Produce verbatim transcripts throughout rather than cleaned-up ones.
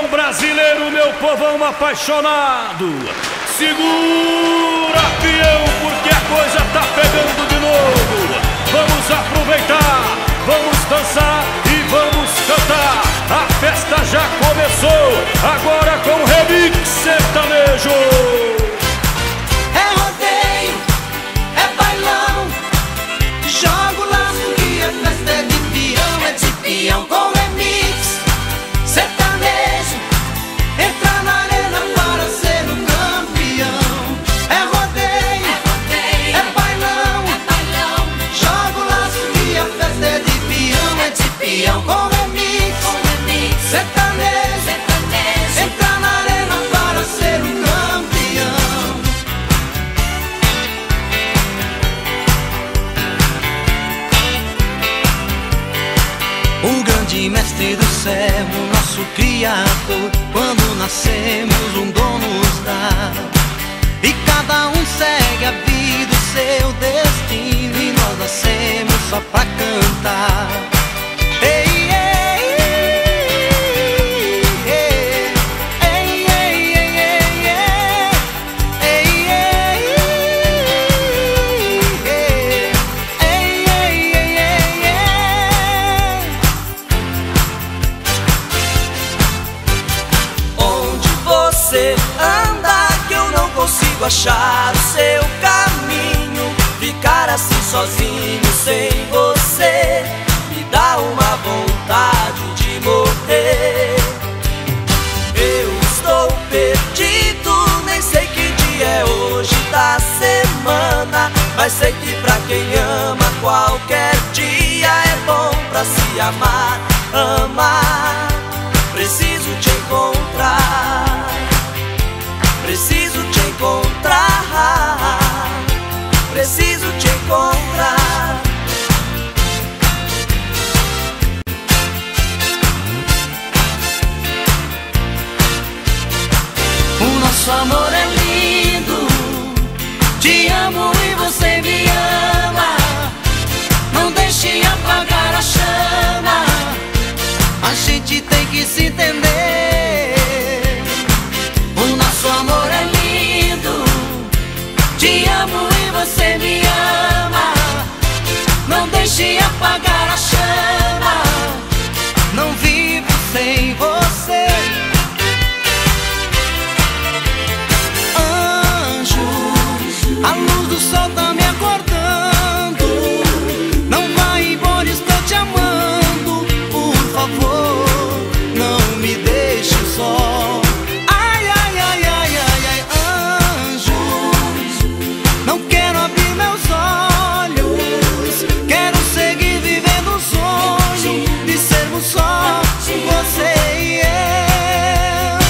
brasileiro, meu povão apaixonado. Segura, peão, porque a coisa tá pegando de novo. Vamos aproveitar, vamos dançar e vamos cantar. A festa já começou, agora com o remix sertanejo. É rodeio, é bailão, joga o laço e a festa é de peão, é de peão com remix sertanejo. Entra na arena para ser o campeão. É rodeio, é bailão, joga o laço e a festa é de peão, é de peão com remix sertanejo. Entra na arena para ser o campeão. O grande mestre do céu, o nosso Criador, quando nascemos um dom nos dá. E cada um segue a vida, o seu destino, e nós nascemos só pra cantar. Ei, ei, ei, ei, ei, ei, ei, ei, ei, ei, ei. Onde você anda que eu não consigo achar o seu caminho? Ficar assim sozinho sem você me dá uma vontade de morrer. Eu estou perdido, nem sei que dia é hoje da semana, mas sei que pra quem ama qualquer dia é bom pra se amar, amar. Preciso te encontrar, preciso te encontrar, preciso te encontrar. O nosso amor é lindo, te amo e você me ama. Não deixe apagar a chama, a gente tem que se entender. O nosso amor é lindo, te amo e você me ama. Não deixe apagar a chama, não vivo sem você. Anjo, a luz do sol tá me acordando. Não vai embora, estou te amando. Por favor, não me deixe só. Ai, ai, ai, ai, ai, ai, anjo, não quero abrir meus olhos. Quero seguir vivendo o sonho de sermos só você e eu.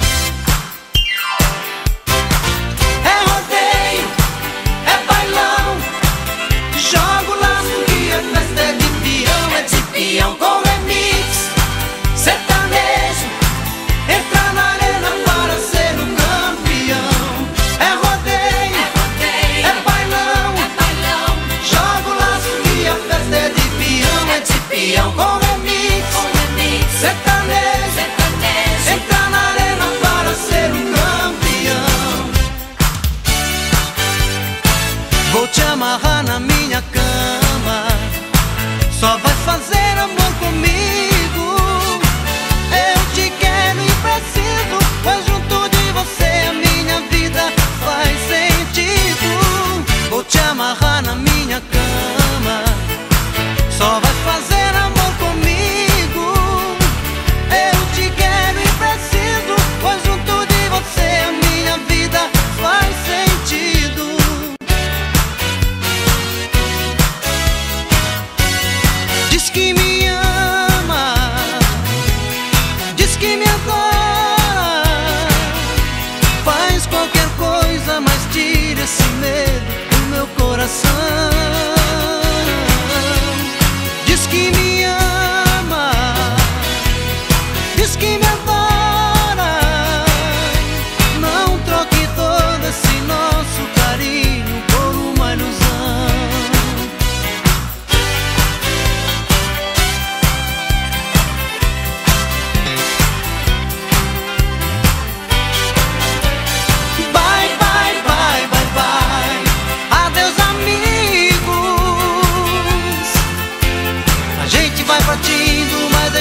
É rodeio, é bailão, joga o laço que a festa é de peão, é de peão com remix sertanejo. Entra na arena para ser um campeão. É rodeio, é bailão, joga o laço que a festa é de peão, é de peão com remix sertanejo. Entra na arena para ser um campeão. Vou te amarrar na minha cama, só vai fazer amor comigo. Eu te quero e preciso, pois junto de você a minha vida faz sentido. Vou te amarrar na minha cama, só vai fazer amor comigo. Eu te quero e preciso, pois junto de você a minha vida faz sentido.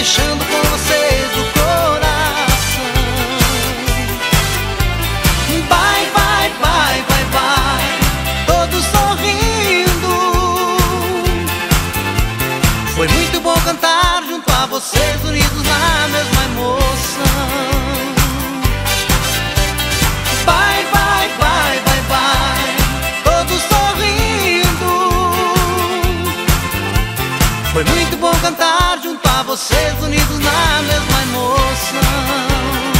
deixando com vocês o coração. Vai, vai, vai, vai, vai, todos sorrindo. Foi muito bom cantar junto a vocês, unidos na mesma emoção. Vai, vai, vai, vai, vai, todos sorrindo. Foi muito bom cantar junto a vocês, unidos na mesma emoção.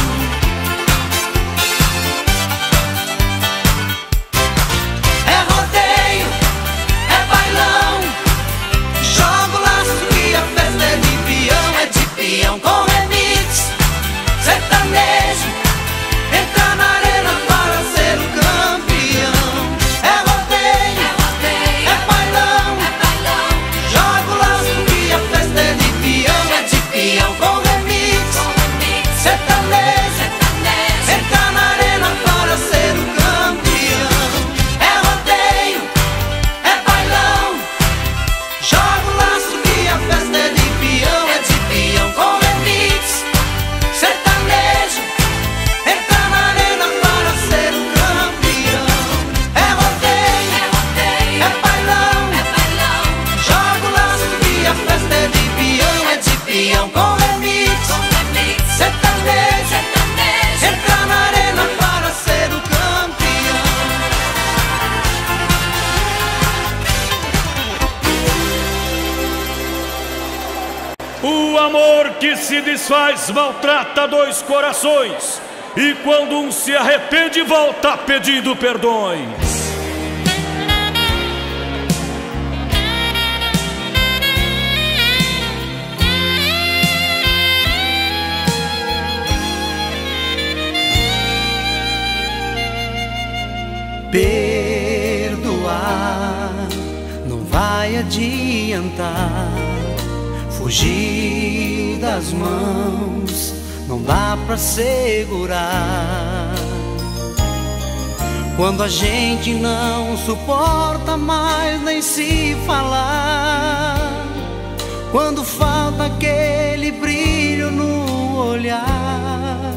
É rodeio, é bailão, joga o laço que a festa é de peão. É de peão com remix, sertanejo, entra na arena para ser o campeão. É rodeio, é bailão, joga o laço que a festa é de peão. É de peão com remix, sertanejo, entra na arena para ser o campeão. É rodeio, é bailão, joga o laço que a festa é de peão. É de peão com remix, sertanejo, entra na arena para ser o campeão. É rodeio, é bailão, joga o laço que a festa é de peão. É de peão com remix, sertanejo, entra na arena para ser o campeão. O amor que se desfaz maltrata dois corações, e quando um se arrepende volta pedindo perdões. Perdoar não vai adiantar. Fugir das mãos não dá pra segurar. Quando a gente não suporta mais nem se falar, quando falta aquele brilho no olhar,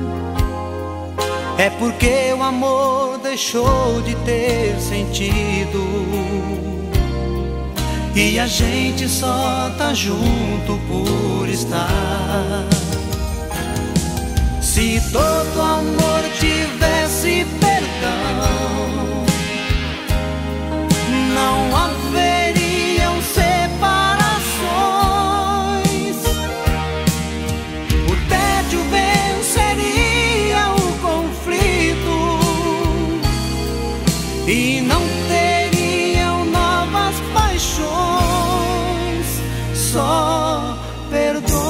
é porque o amor deixou de ter sentido. E a gente só tá junto por estar. Se todo amor tivesse perdão, não haveriam separações. O tédio venceria o conflito e não teriam novas paixões, só perdões.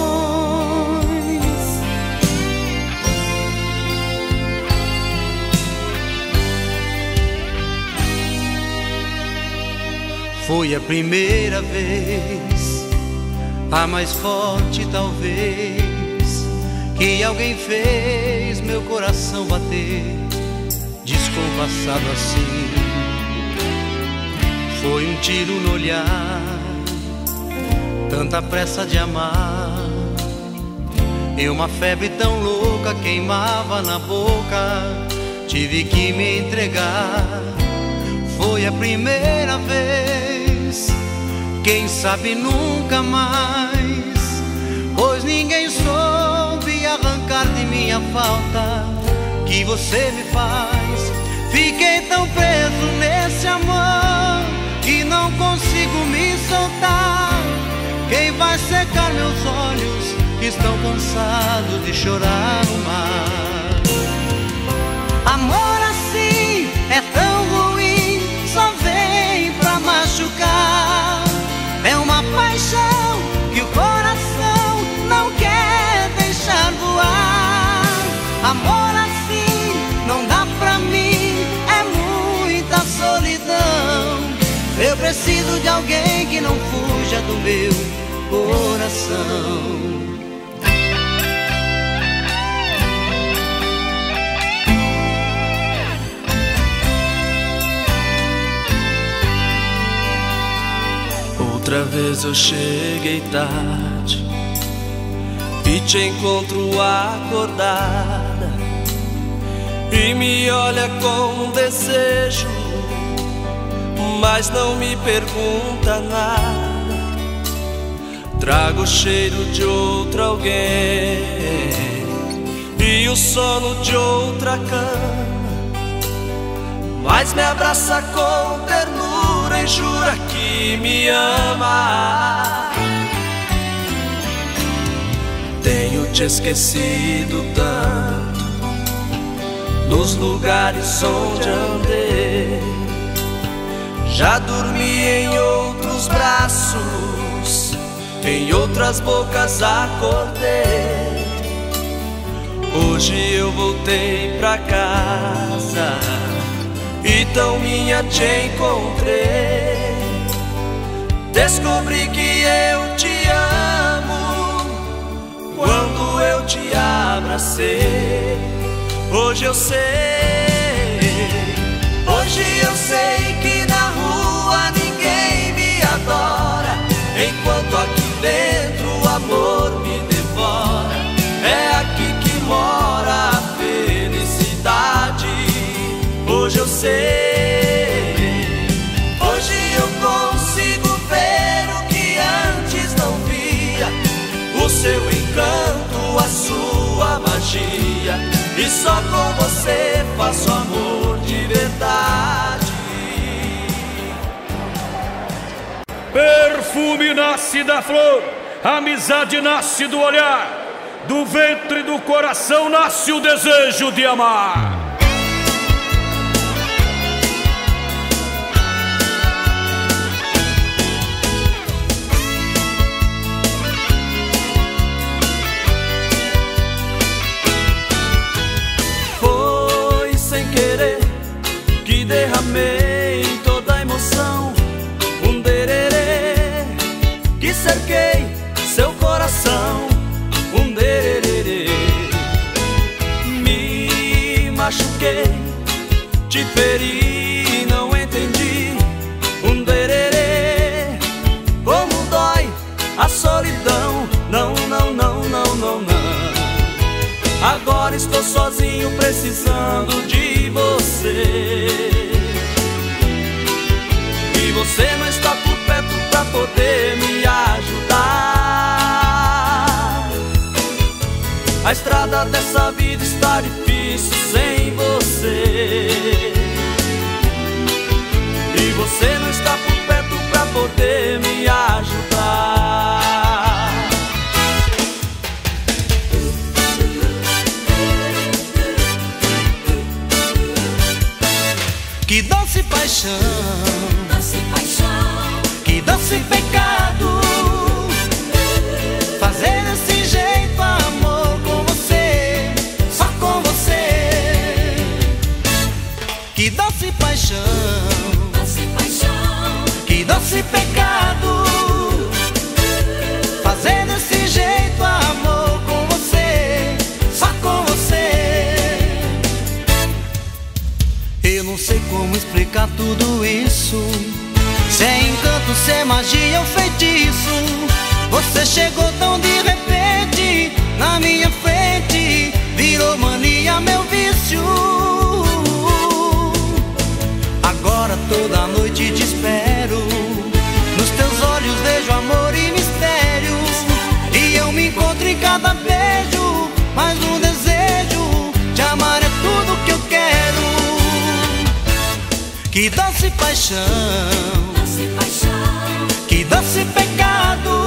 Foi a primeira vez, a mais forte talvez, que alguém fez meu coração bater descompassado assim. Foi um tiro no olhar, tanta pressa de amar, e uma febre tão louca queimava na boca. Tive que me entregar. Foi a primeira vez, quem sabe nunca mais, pois ninguém soube arrancar de mim a falta que você me faz. Fiquei tão preso nesse amor que não consigo me soltar. Quem vai secar meus olhos que estão cansados de chorar no mar? Amor assim é tão ruim, só vem pra machucar. É uma paixão que o coração não quer deixar voar. Amor assim não dá pra mim, é muita solidão. Eu preciso de alguém que não fuja do meu coração. Outra vez eu cheguei tarde, e te encontro acordada e me olha com desejo, mas não me pergunta nada. Trago o cheiro de outro alguém e o sono de outra cama, mas me abraça com ternura e jura que me ama. Tenho te esquecido tanto nos lugares onde andei, já dormi em outros braços, em outras bocas acordei. Hoje eu voltei pra casa e tão minha te encontrei. Descobri que eu te amo quando eu te abracei. Hoje eu sei, hoje eu sei que na rua ninguém me adora, enquanto aqui dentro o amor me devora. É aqui que mora a felicidade. Hoje eu sei, hoje eu consigo ver o que antes não via, o seu encanto, a sua magia, e só com você faço amor de verdade. Perfume nasce da flor, amizade nasce do olhar, do ventre do coração nasce o desejo de amar. Foi sem querer que derramei toda a emoção, um dererê que cerquei seu coração, um dererê. Me machuquei, te feri, não entendi, um dererê. Como dói a solidão, não, não, não, não, não, não. Agora estou sozinho precisando de você, e você não está por perto pra poder me ajudar. A estrada dessa vida está difícil sem você, e você não está por perto pra poder me ajudar. Que doce paixão, doce paixão, que doce pecado, fazer desse jeito amor com você, só com você. Que doce paixão, doce paixão, que doce pecado, fazer desse jeito amor com você, só com você. Eu não sei como explicar tudo isso, se é encanto, se é magia ou feitiço. Você chegou tão de repente na minha frente, virou mania, meu vício. Agora toda noite te espero, nos teus olhos vejo amor e mistério, e eu me encontro em cada beijo, mas um desejo, te amar é tudo que eu quero. Que doce paixão, doce paixão, que doce pecado,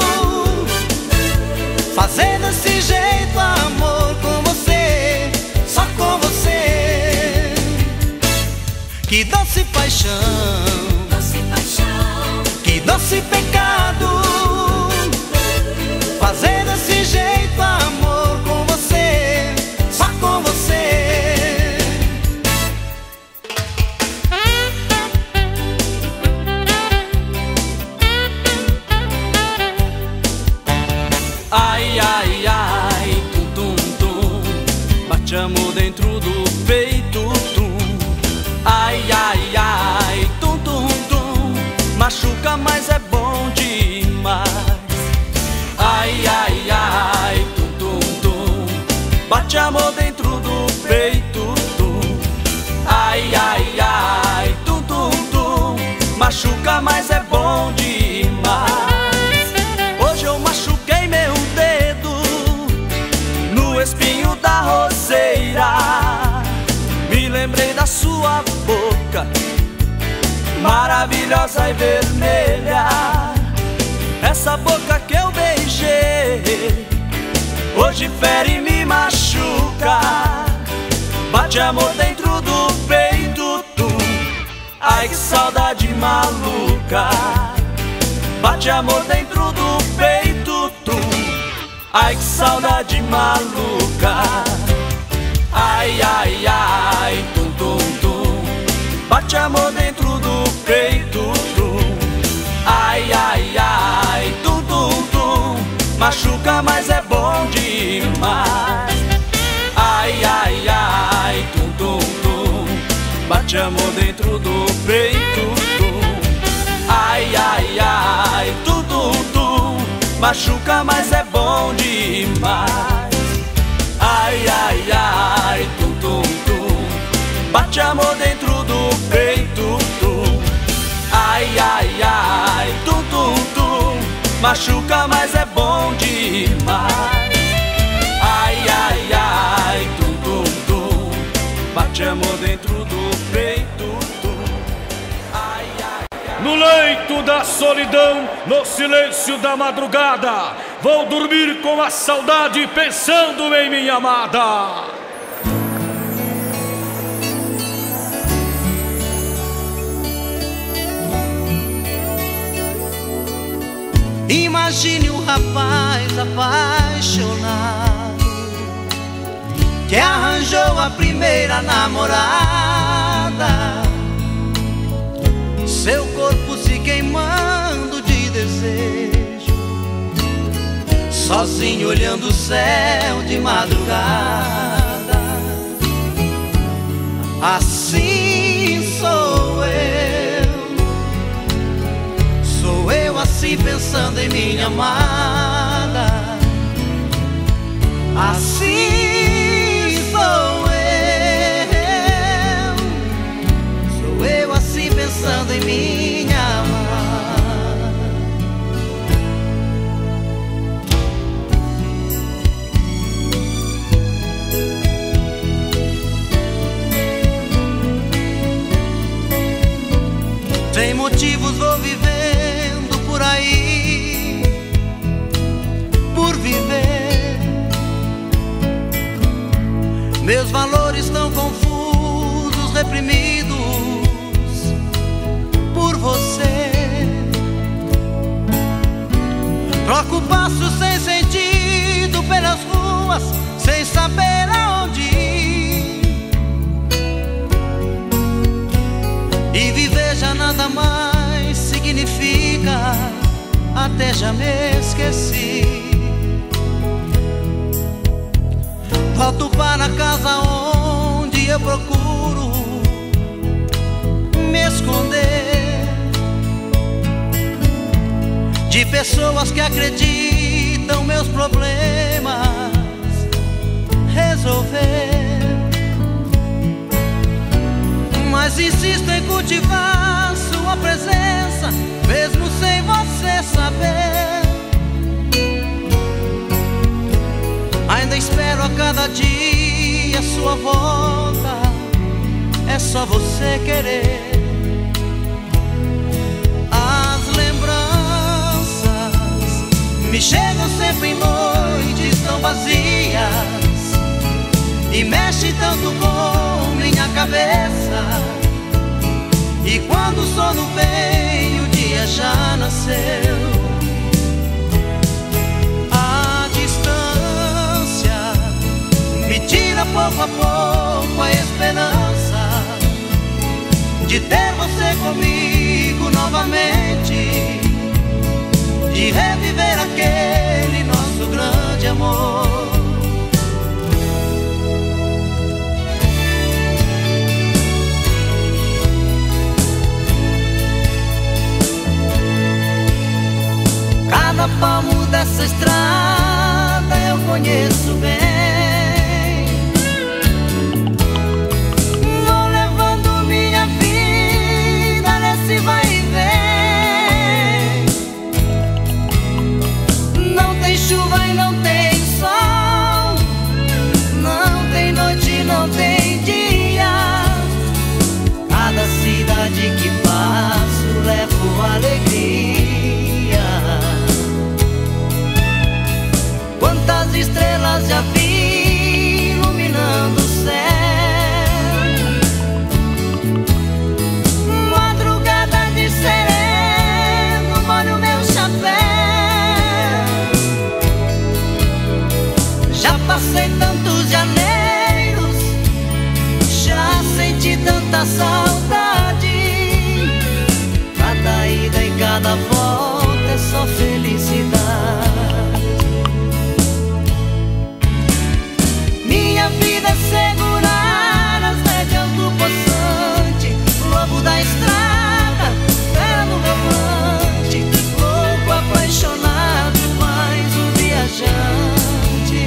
fazer desse jeito amor com você, só com você. Que doce paixão, doce paixão, que doce pecado, fazer desse jeito amor com você, só com você. Ai, ai, ai, tum, tum, tum, bate amor dentro do peito, tum. Ai, ai, ai, tum, tum, tum, machuca, mas é bom demais. machuca, mas é bom demais. Hoje eu machuquei meu dedo no espinho da roseira. Me lembrei da sua boca, maravilhosa e vermelha. Essa boca que eu beijei hoje fere e me machuca. Bate amor dentro do peito, tum. Ai que saudade maluca. Bate amor dentro do peito, tum. Ai que saudade maluca. Ai, ai, ai, tum, tum, tum. Bate amor dentro do peito, tum. Ai, ai, ai, tum, tum, tum. Machuca, mas é bom demais. Ai, ai, ai, tum, tum, tum. Bate amor dentro do peito, tum. Ai, ai, ai, tum, tum, tum. Machuca, mas é bom demais. Ai, ai, ai, tum, tum, tum. Bate amor dentro do peito, tum. Ai, ai, ai, tum, tum, tum. Machuca, mas é bom demais. Ai, ai, ai, tum, tum, tum. Bate amor dentro do peito, tum. Ai, ai, ai. No leito da solidão, no silêncio da madrugada, vou dormir com a saudade pensando em minha amada. Imagine um rapaz apaixonado que arranjou a primeira namorada. Seu corpo se queimando de desejo, sozinho olhando o céu de madrugada. Assim sou eu, sou eu assim pensando em minha amada. Assim sou eu, sou eu assim pensando em minha amada. Sem motivos vou vivendo por aí, por viver. Meus valores estão confusos, reprimidos por você. Troco passos sem sentido pelas ruas, sem saber aonde ir. E viver já nada mais significa, até já me esqueci. Volto para casa onde eu procuro me esconder de pessoas que acreditam meus problemas resolver. Mas insisto em cultivar sua presença, mesmo sem você saber. Ainda espero a cada dia sua volta, é só você querer. As lembranças me chegam sempre em noites tão vazias e mexem tanto com minha cabeça. E quando o sono vem, o dia já nasceu. A distância me tira pouco a pouco a esperança de ter você comigo novamente, de reviver aquele nosso grande amor. Cada palmo dessa estrada eu conheço bem. Vou levando minha vida nesse vai e vem. cada volta é só felicidade. Minha vida é segurar as rédeas do poçante, lobo da estrada, pé no volante, louco, apaixonado, mais um viajante.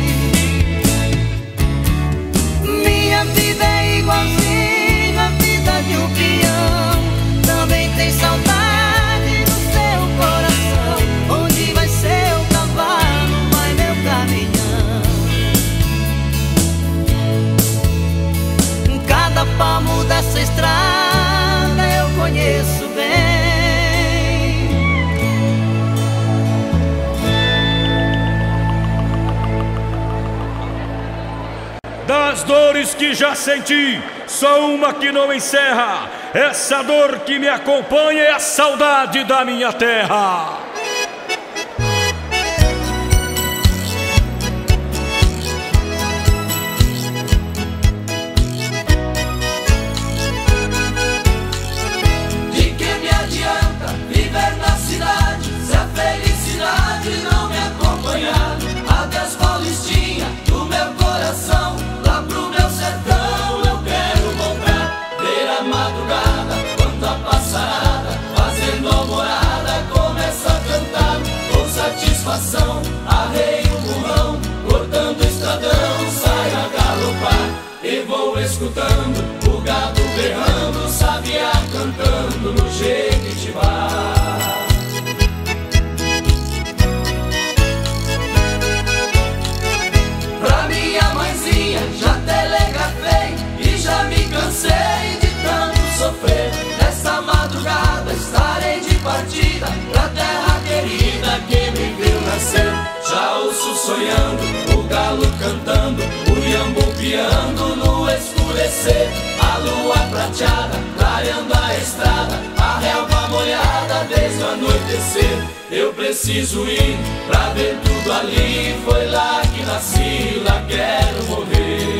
Minha vida é igualzinho à vida de um peão, também tem saudade no seu coração. Onde vai seu cavalo, vai meu caminhão. Cada palmo dessa estrada eu conheço bem. Das dores que já senti, só uma que não encerra. Essa dor que me acompanha é a saudade da minha terra. De que me adianta viver na cidade se a felicidade não me acompanhar? Adeus, Paulistinha, do meu coração, lá pro meu sertão eu quero voltar. Ver a madrugada, quando a passarada, fazendo alvorada, começa a cantar. Com satisfação, arreio o currão, cortando o estradão, saio a galopar. E vou escutando o gado berrando, sabiá cantando no Jequitibá. Pra minha mãezinha já telegrafei e já me cansei de tanto sofrer. Nessa madrugada estarei de partida pra terra querida que me viu nascer. Já ouço sonhando, o galo cantando, o iambu piando no escurecer. A lua prateada, clareando a estrada, a relva molhada desde o anoitecer. Eu preciso ir pra ver tudo ali, foi lá que nasci, lá quero morrer.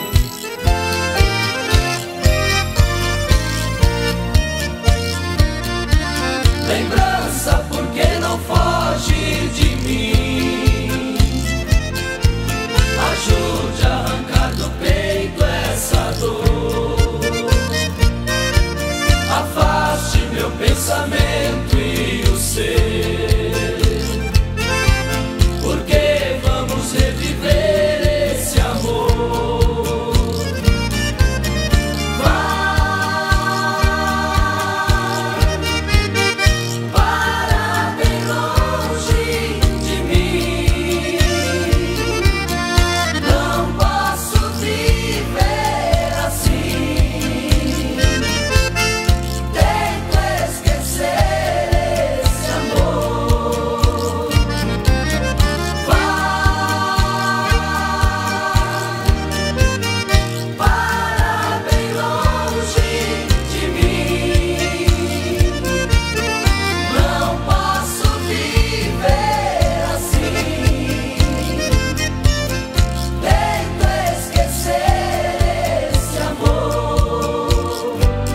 Lembrança, por que não foge de mim? Ajude a arrancar do peito essa dor. Afaste meu pensamento e o seu, porque vamos reviver esse amor. Vai para bem longe de mim. Não posso viver assim. Tento esquecer esse amor. Vai para bem longe de mim. Não posso viver assim. Tento esquecer esse amor.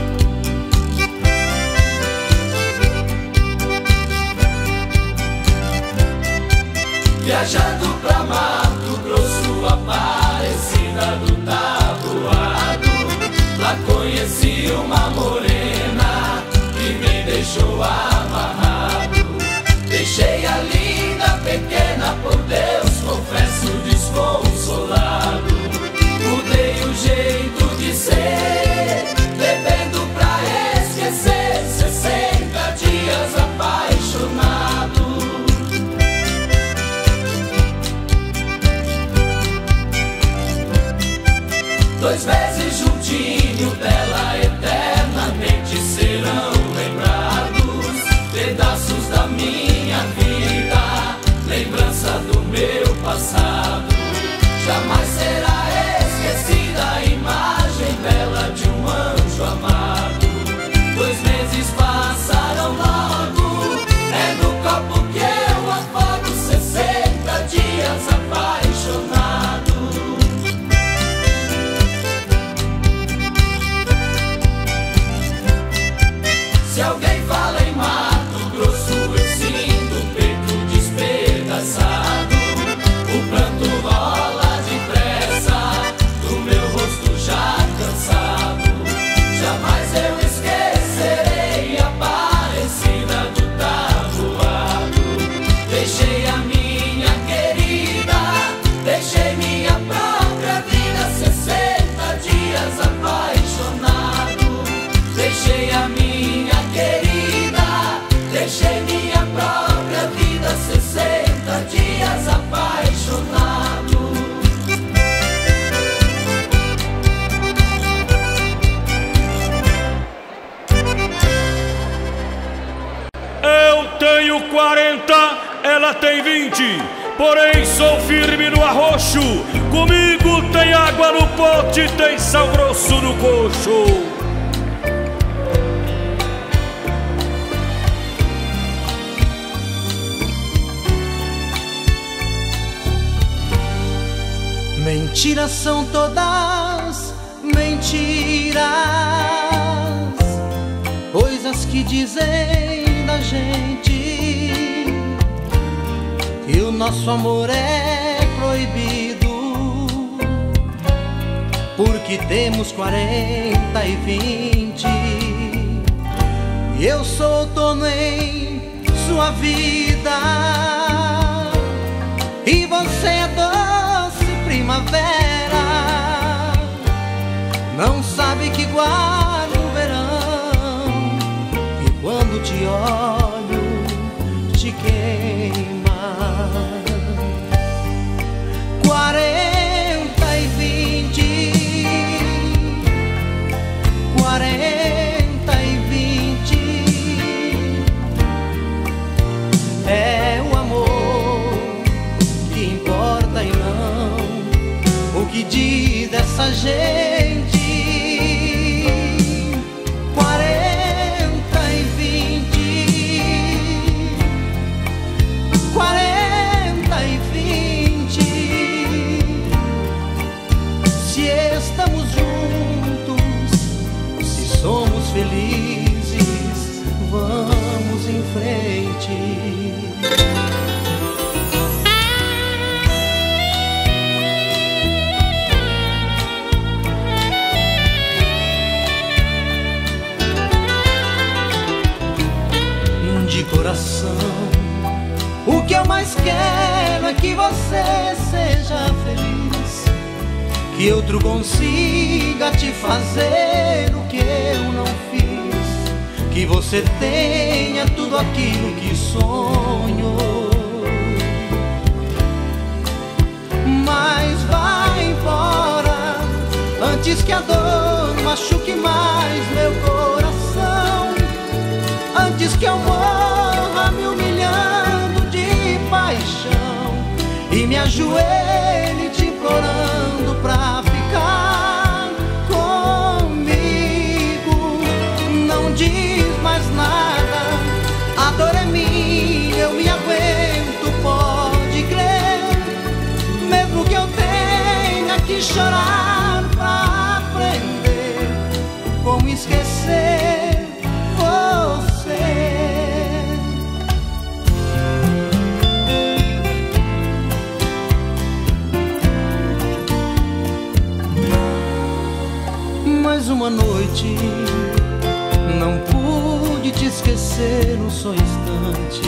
Viajando pra Mato Grosso, Aparecida do Taboado, lá conheci uma morena que me deixou amarrado. Deixei a linda pequena, por Deus, confesso, desconsolado. Mudei o jeito de ser, bebendo pra esquecer, sessenta dias apaixonado. Dois meses juntinho dela, eternamente serão lembrados. Pedaços da minha vida, lembrança do meu passado. Jamais será esquecida a imagem bela de um anjo amado. Dois meses passaram logo, é no copo que eu afogo, sessenta dias apaixonado. Se alguém fala em Mato Grosso, tenho quarenta, ela tem vinte. Porém sou firme no arroxo. Comigo tem água no pote, tem sal grosso no coxo. Mentiras são todas mentiras, coisas que dizem da gente que o nosso amor é proibido, porque temos quarenta e vinte. E eu sou outono em sua vida, e você é doce primavera. Não sabe que guarda o verão, e quando te olho te queima. Quarenta e vinte, quarenta e vinte, é o amor que importa e não o que diz dessa gente. Quarenta e vinte, quarenta e vinte. Se estamos juntos, se somos felizes, vamos em frente. De coração, o que eu mais quero é que você seja feliz, que outro consiga te fazer o que eu não fiz, que você tenha tudo aquilo que sonhou. Mas vai embora antes que a dor machuque mais meu coração, antes que eu morra me humilhando de paixão e me ajoelhe te implorando pra ficar comigo. Não diz mais nada, a dor é minha, eu me aguento, pode crer, mesmo que eu tenha que chorar pra aprender como esquecer você. Mais uma noite não pude te esquecer um só instante.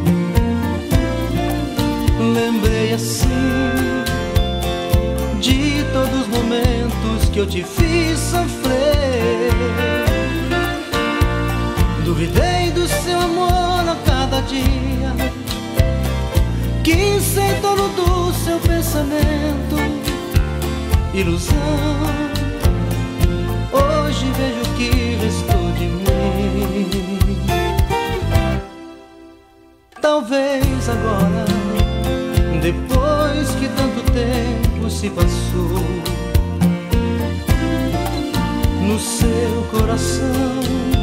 Lembrei assim de todos os momentos que eu te fiz sofrer. Duvidei do seu amor a cada dia, quis ser dono do seu pensamento. Ilusão, hoje vejo o que restou de mim. Talvez agora, depois que tanto tempo se passou, no seu coração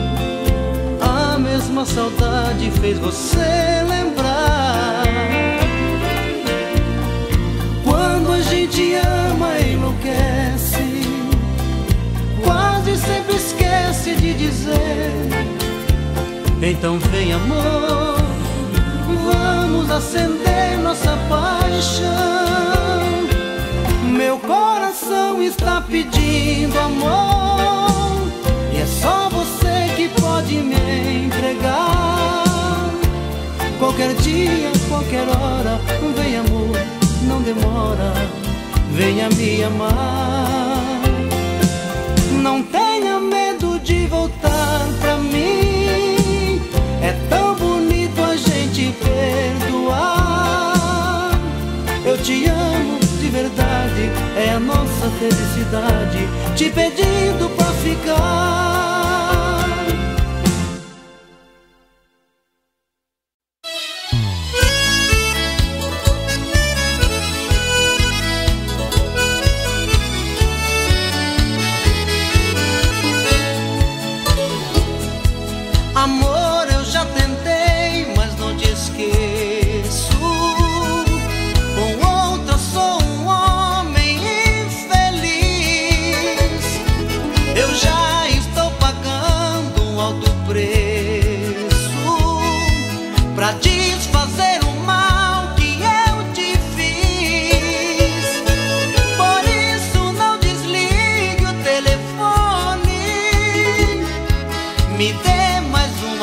a mesma saudade fez você lembrar. Quando a gente ama e enlouquece, quase sempre esquece de dizer. Então vem amor, vamos acender nossa paixão. Meu coração está pedindo amor, e é só você que pode me entregar. Qualquer dia, qualquer hora, vem amor, não demora, venha me amar. Não tenha medo de voltar pra mim, é tão bonito a gente perdoar. Eu te amo de verdade, é a nossa felicidade, te pedindo pra ficar.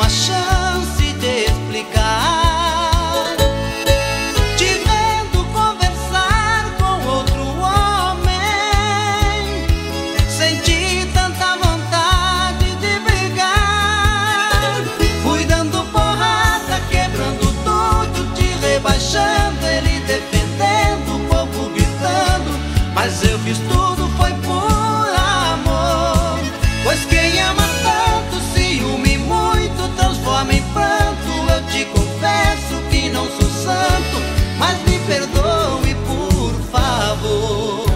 uma chance de explicar. Te vendo conversar com outro homem, senti tanta vontade de brigar. Fui dando porrada, quebrando tudo, te rebaixando, ele defendendo, o povo gritando, mas eu fiz tudo foi por amor. Pois quem ama tanto, ciúme muito, transforma em pranto. Eu te confesso que não sou santo, mas me perdoe por favor.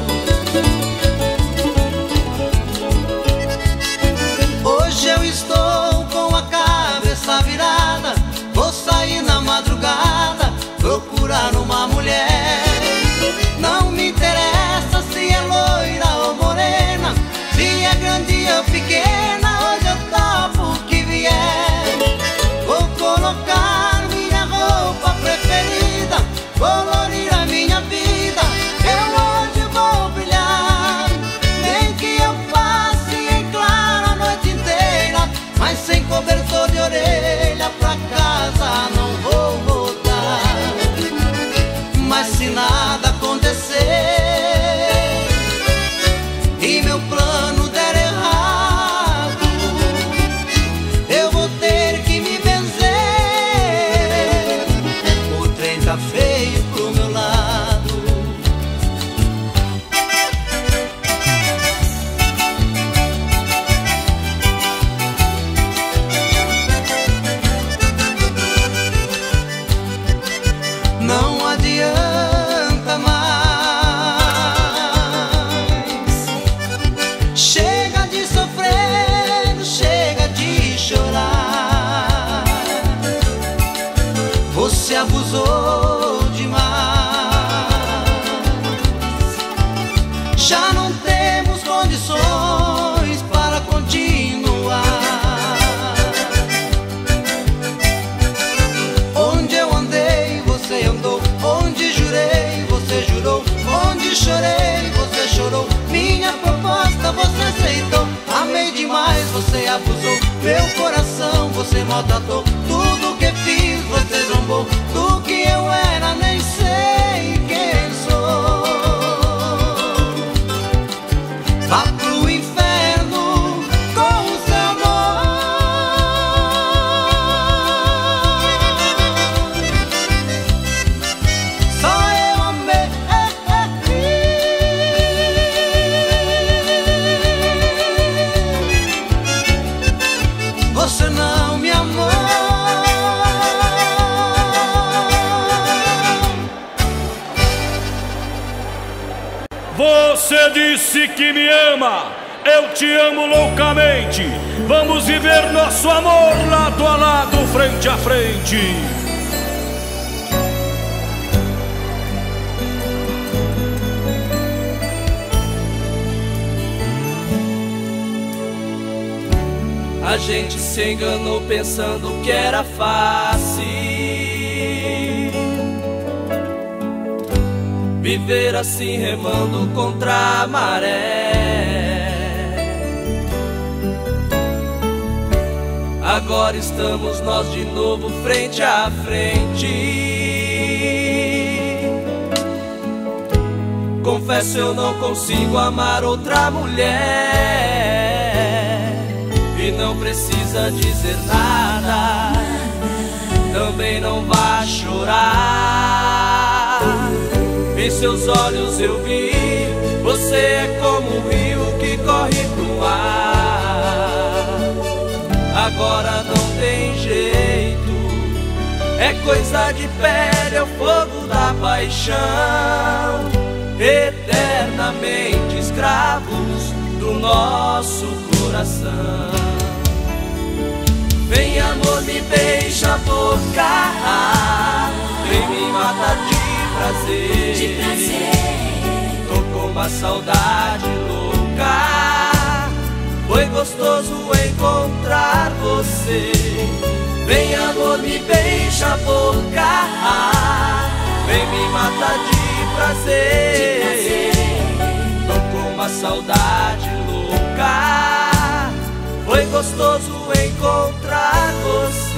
Hoje eu estou com a cabeça virada, vou sair na madrugada, procurar uma mulher. Não me interessa se é loira ou morena, se é grande ou pequena, hoje eu topo o que vier. Vou colocar minha roupa preferida, colorir a minha vida, eu hoje vou brilhar. Nem que eu passe em claro a noite inteira, mas sem cobertor de orelha, pra casa não vou voltar. Mas se nada acontecer e meu plano der errado, eu vou ter que me benzer. O trem tá feio pro meu lado. Não adianta mais, chega de sofrer, chega de chorar. Você abusou demais, já não temos condições para continuar. Onde eu andei, você andou, onde jurei, você jurou, onde chorei, você chorou, minha proposta você aceitou. Amei demais, você abusou, meu coração você maltratou. Tudo que fiz você zombou, do que eu era nem sei quem sou. Vá pro inferno com o seu amor. Só eu amei, você não me amou. Você disse que me ama, eu te amo loucamente. Vamos viver nosso amor lado a lado, frente a frente. A gente se enganou pensando que era fácil viver assim, remando contra a maré. Agora estamos nós de novo frente a frente. Confesso, eu não consigo amar outra mulher. E não precisa dizer nada, também não vá chorar. Em seus olhos eu vi, você é como um rio que corre pro ar. Agora não tem jeito, é coisa de pele, é o fogo da paixão. Eternamente escravos do nosso coração. Vem amor, me beija a boca, vem me matar de prazer, de prazer. Tô com uma saudade louca, foi gostoso encontrar você. Vem amor, me beija a boca, vem me matar de prazer, de prazer. Tô com uma saudade louca, foi gostoso encontrar você.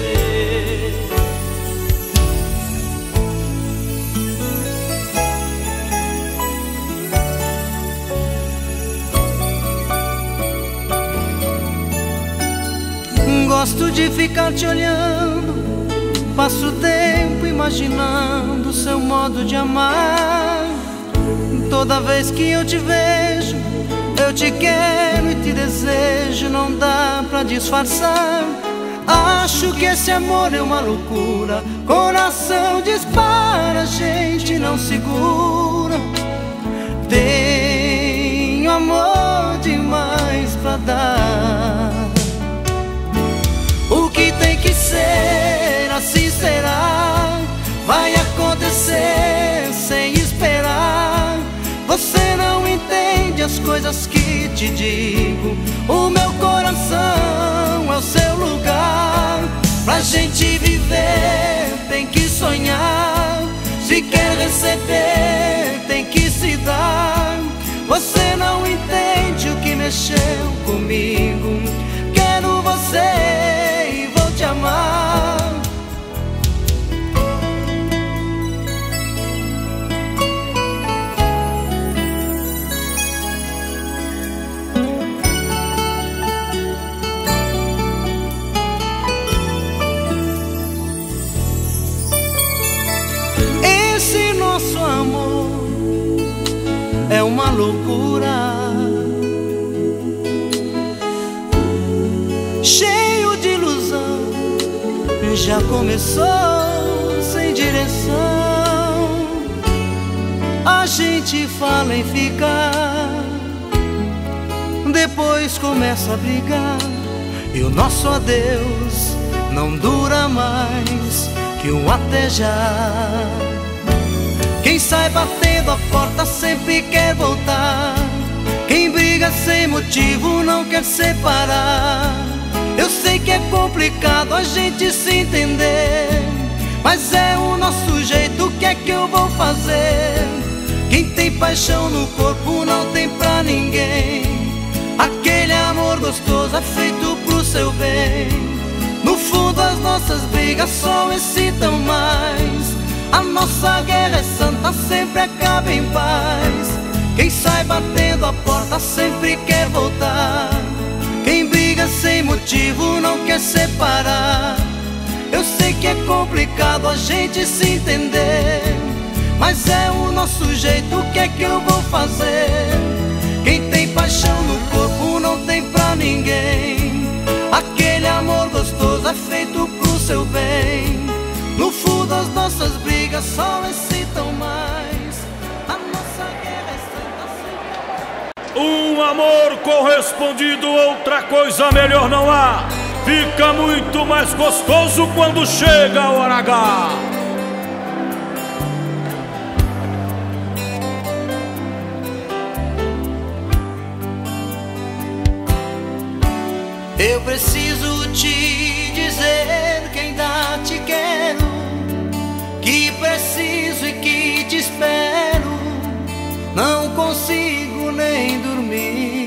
ficar te olhando, passo o tempo imaginando seu modo de amar. Toda vez que eu te vejo, eu te quero e te desejo, não dá pra disfarçar. Acho que esse amor é uma loucura, coração dispara, a gente não segura. Tenho amor demais pra dar. O que tem que ser, assim será. Vai acontecer sem esperar. Você não entende as coisas que te digo. O meu coração é o seu lugar. Pra gente viver tem que sonhar. Se quer receber tem que se dar. Você não entende o que mexeu comigo. Quero você e vou te amar. Esse nosso amor é uma loucura, cheio de ilusão. Já começou sem direção. A gente fala em ficar, depois começa a brigar. E o nosso adeus não dura mais que um até já. Quem sai batendo a porta sempre quer voltar. Quem briga sem motivo não quer separar. Eu sei que é complicado a gente se entender, mas é o nosso jeito, o que é que eu vou fazer? Quem tem paixão no corpo não tem pra ninguém. Aquele amor gostoso é feito pro seu bem. No fundo as nossas brigas só excitam mais. A nossa guerra é santa, sempre acaba em paz. Quem sai batendo a porta sempre quer voltar. Quem briga sem motivo não quer separar. Eu sei que é complicado a gente se entender, mas é o nosso jeito, o que é que eu vou fazer? Quem tem paixão no corpo não tem pra ninguém. Aquele amor gostoso é feito pro seu bem. No fundo as nossas brigas só excitam mais. A nossa guerra é santa. Um amor correspondido, outra coisa melhor não há. Fica muito mais gostoso quando chega a hora H. Eu preciso te dizer que ainda te quero, que preciso e que te espero. Não consigo nem dormir,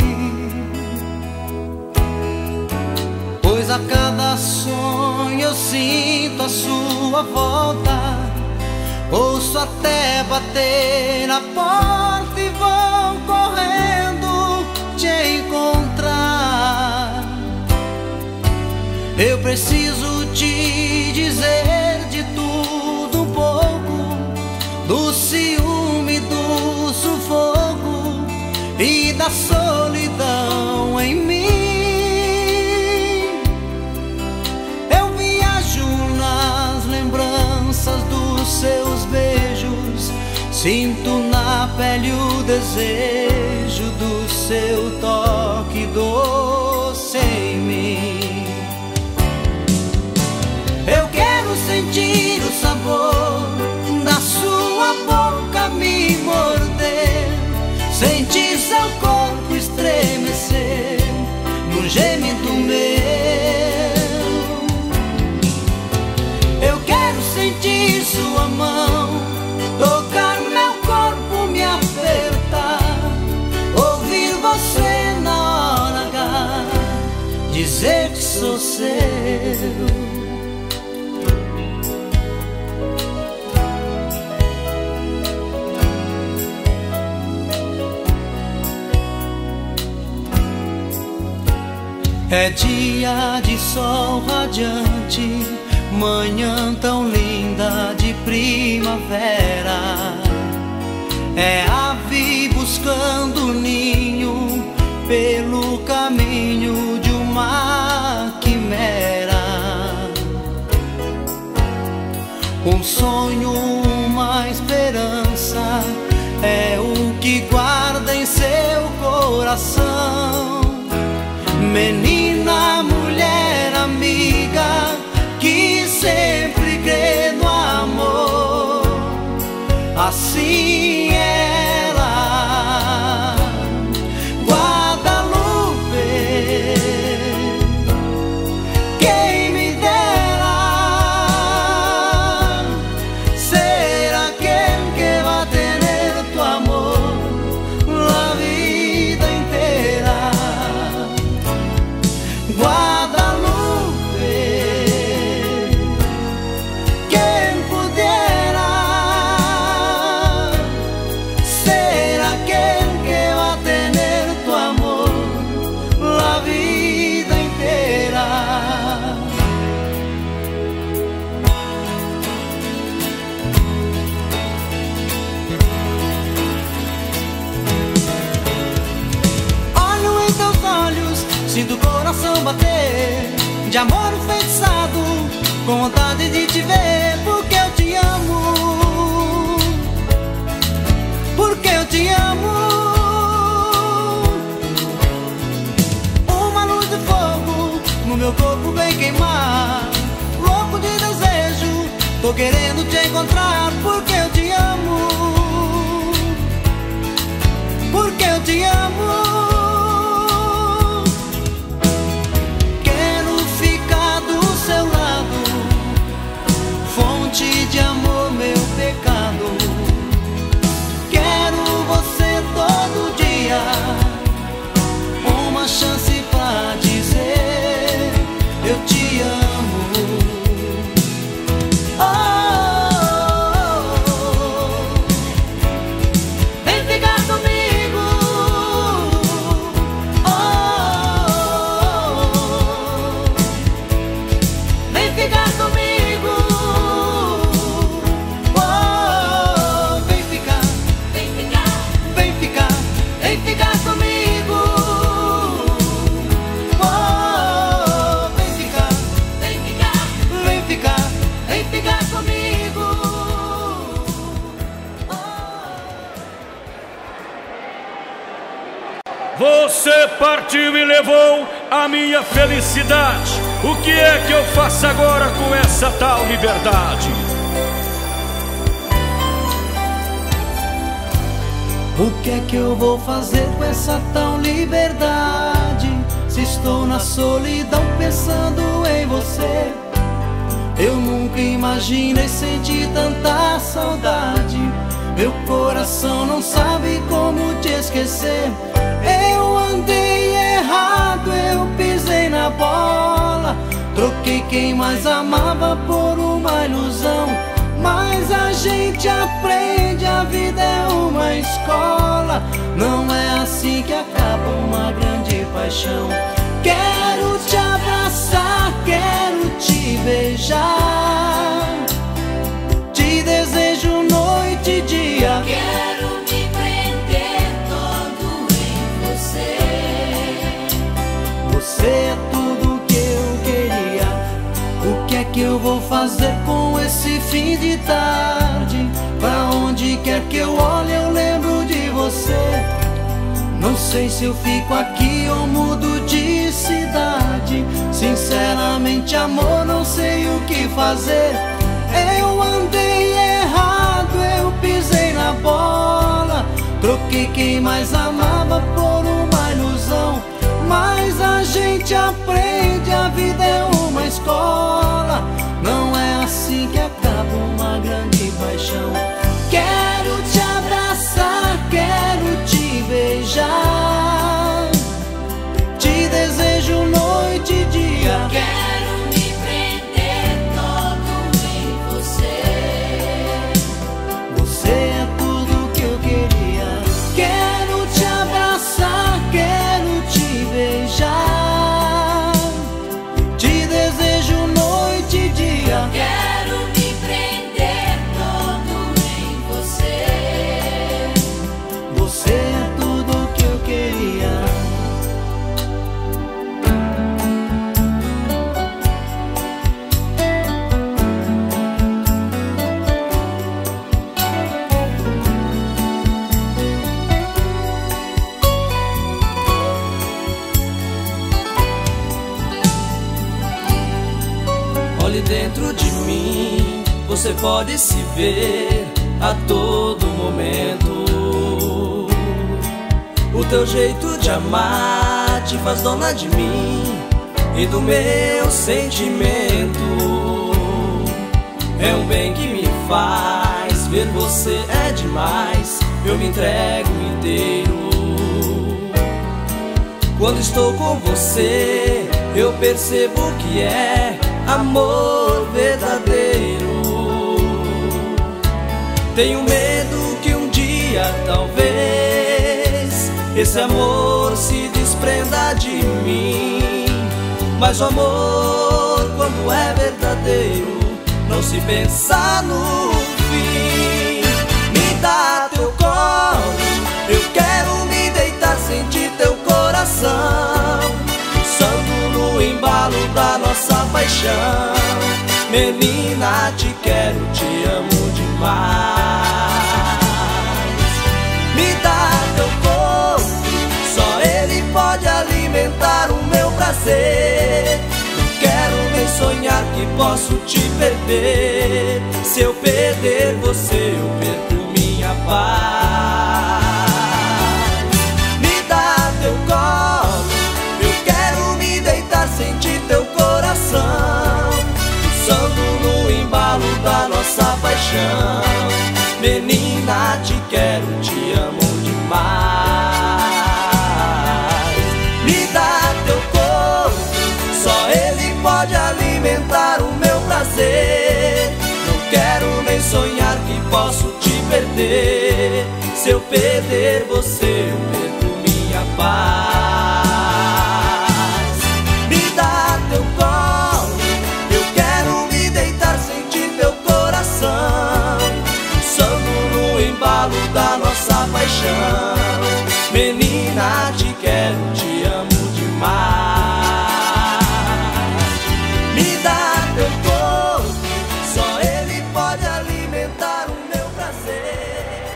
pois a cada sonho eu sinto a sua volta. Ouço até bater na porta e vou correndo te encontrar. Eu preciso te dizer de tudo um pouco, do ciúme, do sufoco e da solidão em mim. Eu viajo nas lembranças dos seus beijos, sinto na pele o desejo do seu toque doce em mim. Eu quero sentir o sabor da sua boca me morder, sentir seu corpo estremecer num gemido meu. Eu quero sentir sua mão tocar meu corpo, me apertar, ouvir você na hora H dizer que sou seu. É dia de sol radiante, manhã tão linda de primavera. É ave buscando ninho pelo caminho de uma quimera. Um sonho, uma esperança é o que guarda em seu coração. Menina, mulher, amiga, que sempre crê no amor, assim ela, Guadalupe, quem me dera ser aquel que va a tener tu amor la vida entera. Guadalupe, quien pudiera ser aquel que va a tener tu amor la vida entera. Olho em teus olhos, sinto o coração bater, de amor enfeitiçado, com vontade de te ver, porque eu te amo, porque eu te amo. Uma luz de fogo no meu corpo vem queimar, louco de desejo, tô querendo te encontrar, porque eu te amo, porque eu te amo. Fonte de amor, meu pecado. Quero você todo dia, uma chance pra dizer eu te amo. Oh, oh, oh. Vem ficar comigo. Oh, oh, oh. Vem ficar comigo. Você partiu e levou a minha felicidade. O que é que eu faço agora com essa tal liberdade? O que é que eu vou fazer com essa tal liberdade? Se estou na solidão pensando em você, eu nunca imaginei sentir tanta saudade. Meu coração não sabe como te esquecer. Eu andei errado, eu pisei na bola, troquei quem mais amava por uma ilusão. Mas a gente aprende, a vida é uma escola. Não é assim que acaba uma grande paixão. Quero te abraçar, quero te beijar, te desejo noite e dia. Quero me prender todo em você. Você é tudo que eu queria. O que é que eu vou fazer com esse fim de tarde? Pra onde quer que eu olhe eu lembro de você. Não sei se eu fico aqui ou mudo de cidade. Sinceramente, amor, não sei o que fazer. Eu andei errado, eu pisei na bola, troquei quem mais amava por uma ilusão. Mas a gente aprende, a vida é uma escola. Não é assim que acaba uma grande paixão. Quero te abraçar, quero te beijar, te desejo noite e dia. Quero me prender todo em você. Você é tudo que eu queria. Quero te abraçar, quero te beijar, Olhe dentro de mim, você pode se ver a todo momento. O teu jeito de amar te faz dona de mim e do meu sentimento. É um bem que me faz ver você é demais. Eu me entrego inteiro. Quando estou com você, eu percebo que é amor verdadeiro. Tenho medo que um dia, talvez, esse amor se desprenda de mim. Mas o amor, quando é verdadeiro, não se pensa no fim. Me dá teu colo, eu quero me deitar, sentir teu coração, pulsando no embalo da nossa paixão. Menina, te quero, te amo demais. Me dá teu corpo, só ele pode alimentar o meu prazer. Não quero nem sonhar que posso te perder. Se eu perder você, eu perco minha paz. Me dá teu colo, eu quero me deitar, sentir teu coração, pulsando no embalo da nossa paixão. Menina, te quero, te amo demais. Me dá teu corpo, só ele pode alimentar o meu prazer. Não quero nem sonhar que posso te perder. Se eu perder você, eu perco minha paz. Me dá teu colo, eu quero me deitar, sentir teu coração, pulsando no embalo da nossa paixão. Menina, te quero, te amo demais. Me dá teu corpo, só ele pode alimentar o meu prazer.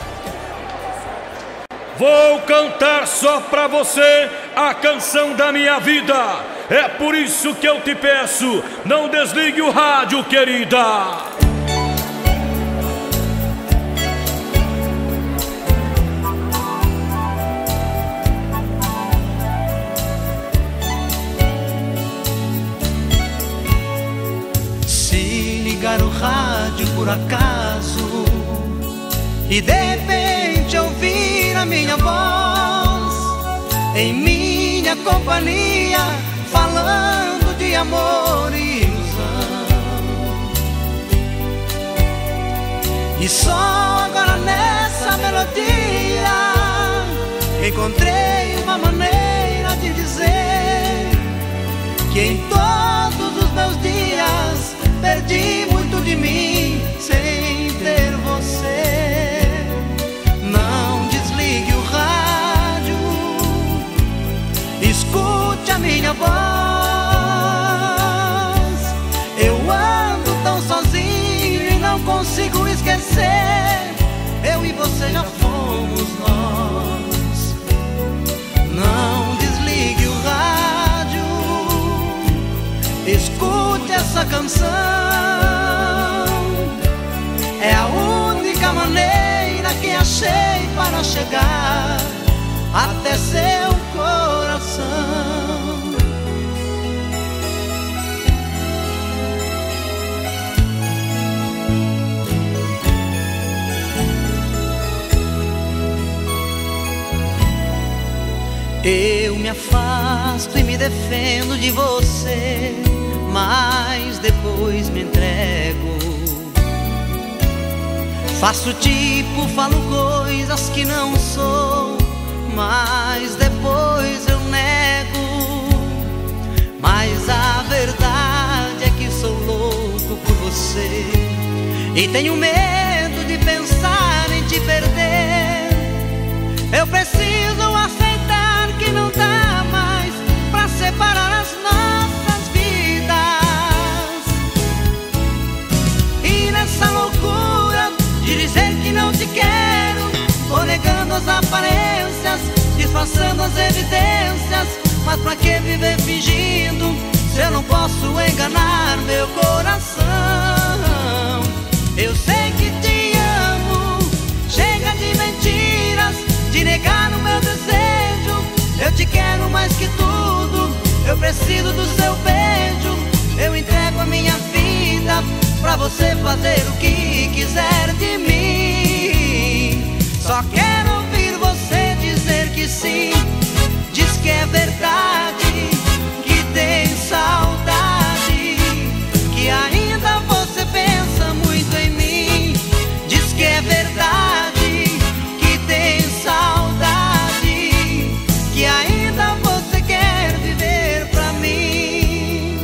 Vou cantar só pra você a canção da minha vida. É por isso que eu te peço, não desligue o rádio, querida. Ligar o rádio por acaso e de repente ouvir a minha voz em minha companhia, falando de amor e ilusão. E só agora nessa melodia encontrei uma maneira de dizer que em todos os meus dias perdi muito de mim sem ter você. Não desligue o rádio, escute a minha voz. Eu ando tão sozinho e não consigo esquecer. Eu e você já fomos nós. Não desligue o rádio, escute essa canção. É a única maneira que achei para chegar até seu coração. Eu me afasto e me defendo de você, mas depois me entrego. Faço tipo, falo coisas que não sou, mas depois eu nego. Mas a verdade é que sou louco por você e tenho medo de pensar em te perder. Eu preciso aceitar que não dá mais pra separar as nossas vidas. E nessa loucura de dizer que não te quero, vou negando as aparências, disfarçando as evidências. Mas pra que viver fingindo eu não posso enganar meu coração. Eu sei que te amo, chega de mentiras, de negar o meu desejo. Eu te quero mais que tudo, eu preciso do seu beijo. Eu entrego a minha vida pra você fazer o que quiser de mim. Só quero ouvir você dizer que sim. Diz que é verdade, que tem saudade, que ainda você pensa muito em mim. Diz que é verdade, que tem saudade, que ainda você quer viver pra mim.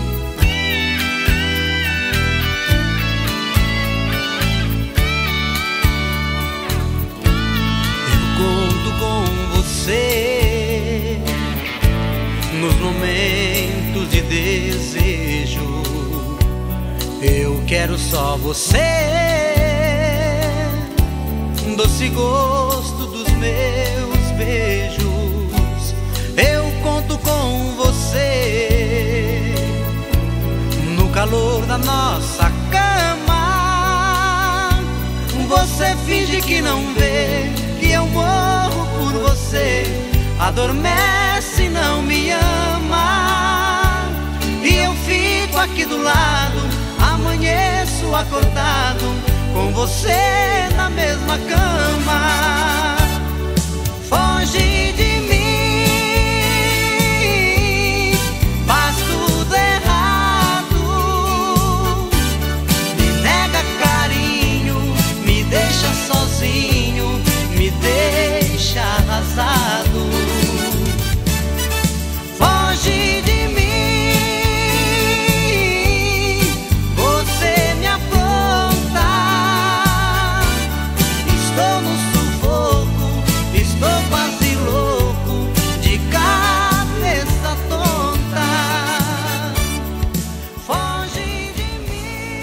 Eu conto com você nos momentos de desejo. Eu quero só você, doce gosto dos meus beijos. Eu conto com você no calor da nossa cama. Você finge que não vê que eu morro por você. Adormece e não me ama, e eu fico aqui do lado. Amanheço acordado com você na mesma cama. Foge de mim, faz tudo errado, me nega carinho, me deixa sozinho, me deixa arrasado. Foge de mim, você me apronta. Estou no sufoco, estou quase louco, de cabeça tonta. Foge de mim.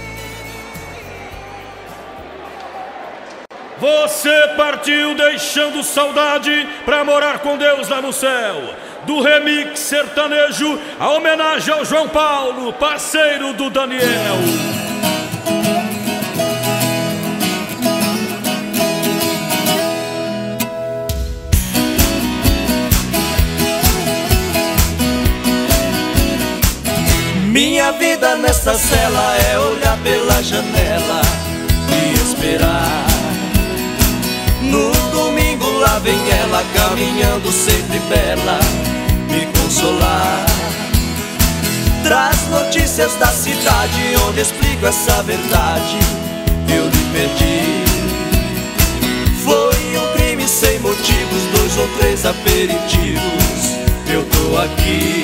Você partiu deixando saudade pra morar com Deus lá no céu. Do remix sertanejo, a homenagem ao João Paulo, parceiro do Daniel. Minha vida nessa cela é olhar pela janela e esperar. No domingo lá vem ela caminhando sempre bela, me consolar. Traz notícias da cidade onde explico essa verdade. Eu lhe perdi. Foi um crime sem motivos, dois ou três aperitivos. Eu tô aqui.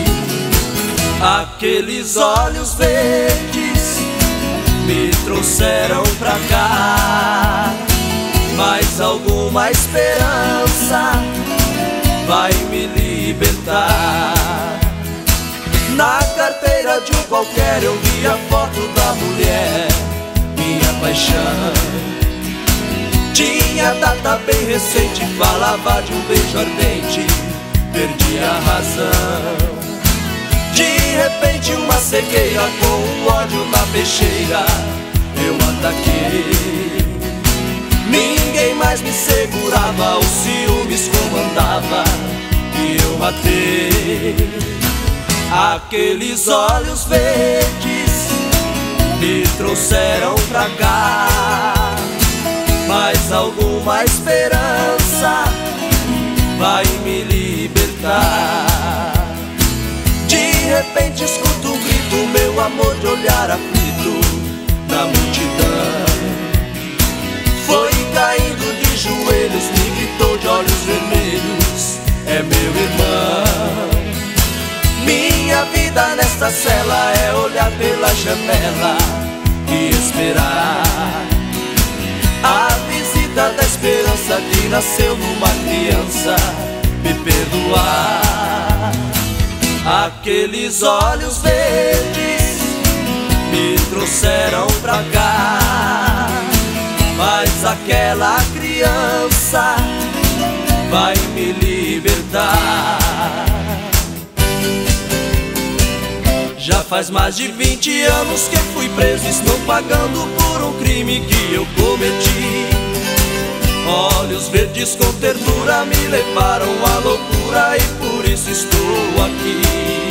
Aqueles olhos verdes me trouxeram pra cá. Mas alguma esperança vai me libertar. Na carteira de um qualquer eu vi a foto da mulher, minha paixão. Tinha data bem recente, falava de um beijo ardente, perdi a razão. De repente uma cegueira com um ódio na peixeira, eu ataquei. Ninguém mais me segurava, os ciúmes comandava e eu matei. Aqueles olhos verdes me trouxeram pra cá. Mas alguma esperança vai me libertar. De repente escuto um grito, meu amor, de olhar aflito na multidão. Foi caindo de joelhos, me gritou de olhos vermelhos, é meu irmão. Minha vida nesta cela é olhar pela janela e esperar a visita da esperança que nasceu numa criança me perdoar. Aqueles olhos verdes me trouxeram pra cá. Mas aquela criança vai me libertar. faz mais de vinte anos que eu fui preso. Estou pagando por um crime que eu cometi. Olhos verdes com ternura me levaram à loucura e por isso estou aqui.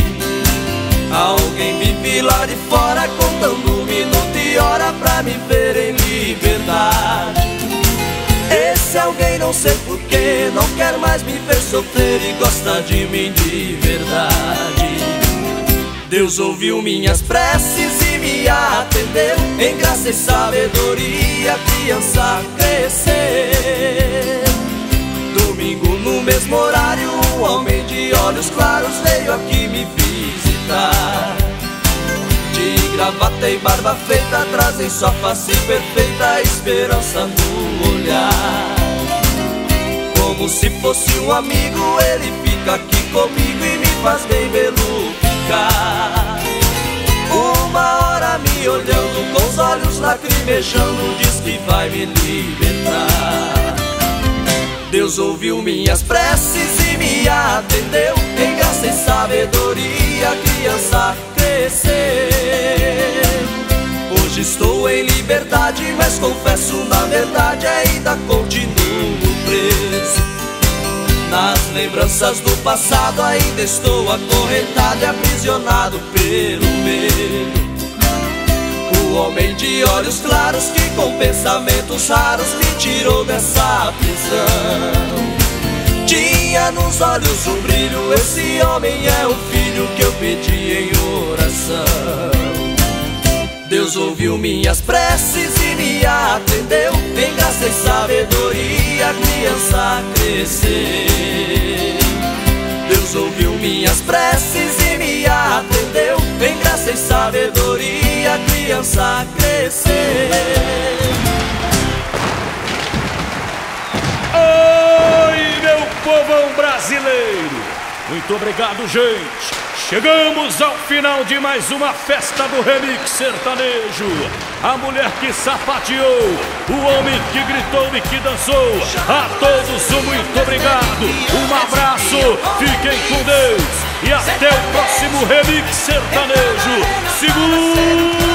Alguém vive lá de fora contando minuto e hora pra me ver em liberdade. Esse alguém não sei porquê não quer mais me ver sofrer e gosta de mim de verdade. Deus ouviu minhas preces e me atendeu. Em graça e sabedoria a criança cresceu. Domingo no mesmo horário um homem de olhos claros veio aqui me visitar. De gravata e barba feita trazem sua face perfeita, a esperança no olhar. Como se fosse um amigo ele fica aqui comigo e me faz bem vê-lo ficar. Uma hora me olhando com os olhos lacrimejando diz que vai me libertar. Deus ouviu minhas preces e me atendeu. Em graça e sabedoria a criança cresceu. Hoje estou em liberdade, mas confesso na verdade ainda continuo preso. Nas lembranças do passado ainda estou acorrentado e aprisionado pelo medo. O homem de olhos claros que com pensamentos raros me tirou dessa prisão. Tinha nos olhos um brilho, esse homem é o filho que eu pedi em oração. Deus ouviu minhas preces e me atendeu. Em graça e sabedoria a criança cresceu. Deus ouviu minhas preces e me atendeu. Em graça e sabedoria a criança cresceu. Oi, meu povão brasileiro! Muito obrigado, gente! Chegamos ao final de mais uma festa do Remix Sertanejo. A mulher que sapateou, o homem que gritou e que dançou. A todos um muito obrigado, um abraço, fiquem com Deus e até o próximo Remix Sertanejo. Segura!